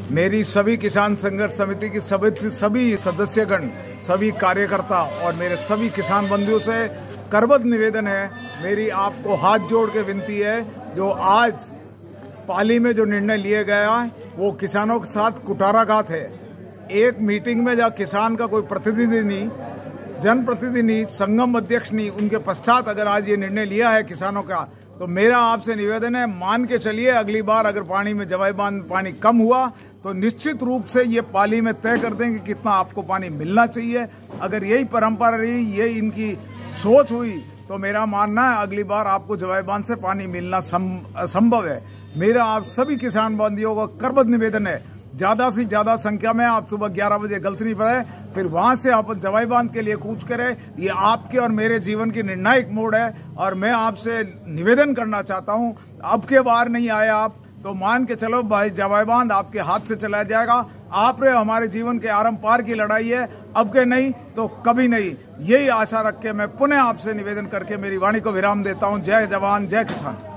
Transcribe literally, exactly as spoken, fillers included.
मेरी सभी किसान संघर्ष समिति की सभी सभी सदस्यगण, सभी कार्यकर्ता और मेरे सभी किसान बंधुओं से करबद्ध निवेदन है, मेरी आपको हाथ जोड़ के विनती है, जो आज पाली में जो निर्णय लिए गया है वो किसानों के साथ कुठाराघात है। एक मीटिंग में जहाँ किसान का कोई प्रतिनिधि नहीं, जनप्रतिनिधि नहीं, संगम अध्यक्ष नहीं, उनके पश्चात अगर आज ये निर्णय लिया है किसानों का, तो मेरा आपसे निवेदन है, मान के चलिए अगली बार अगर पानी में जवाई बांध पानी कम हुआ तो निश्चित रूप से ये पाली में तय कर देंगे कितना आपको पानी मिलना चाहिए। अगर यही परंपरा रही, यही इनकी सोच हुई, तो मेरा मानना है अगली बार आपको जवाई बांध से पानी मिलना असंभव है। मेरा आप सभी किसान बंधुओं को करबद्ध निवेदन है, ज्यादा से ज्यादा संख्या में आप सुबह ग्यारह बजे गलती नहीं पड़े, फिर वहां से आप जवाई बांध के लिए कूच करें। ये आपके और मेरे जीवन की निर्णायक मोड़ है और मैं आपसे निवेदन करना चाहता हूं, अब के बार नहीं आए आप तो मान के चलो भाई जवाई बांध आपके हाथ से चला जाएगा। आप रे हमारे जीवन के आरम पार की लड़ाई है, अब के नहीं तो कभी नहीं। यही आशा रख के मैं पुनः आपसे निवेदन करके मेरी वाणी को विराम देता हूं। जय जवान, जय किसान।